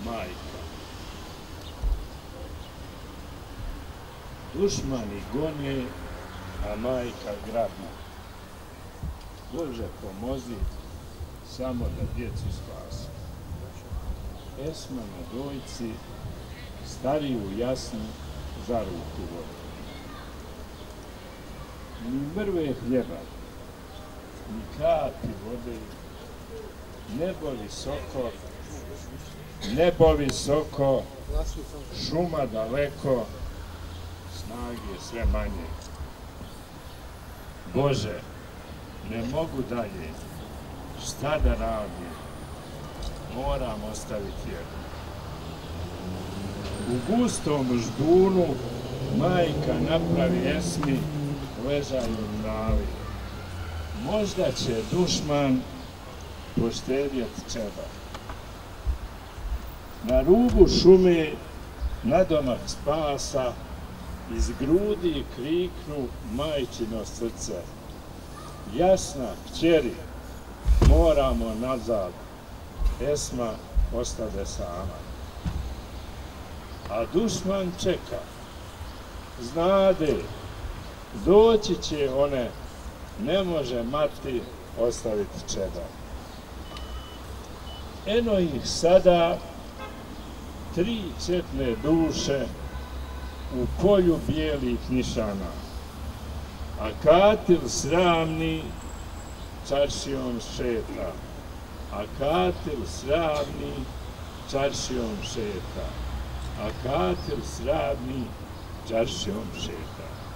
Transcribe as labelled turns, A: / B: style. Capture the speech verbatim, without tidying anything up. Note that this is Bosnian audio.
A: majka. Dušmani gone, a majka grabi. Bože, pomozi, samo da djecu spasi. Esma na dojci, stariju jasnu za ruku vodi. Ni mrve hljeba, ni kapi vode, nebo visoko, nebo visoko, šuma daleko, snage sve manje. Bože, ne mogu dalje, šta da radim, moram ostaviti jednu. U gustom ždunu majka napravi Esmi, ležaju u travi. Možda će dušman poštedjet čeba. Na rubu šume, nadomak spasa, iz grudi kriknu majčino srce. Jasna, kćeri, moramo nazad, Esma ostade sama. A dušman čeka, znade, doći će one, ne može mati ostaviti čeda. Eno ih sada, tri četne duše, u polju bijelih nišana, a katil sramni čaršijom šeta, a katil sramni čaršijom šeta, a katil sramni čaršijom šeta.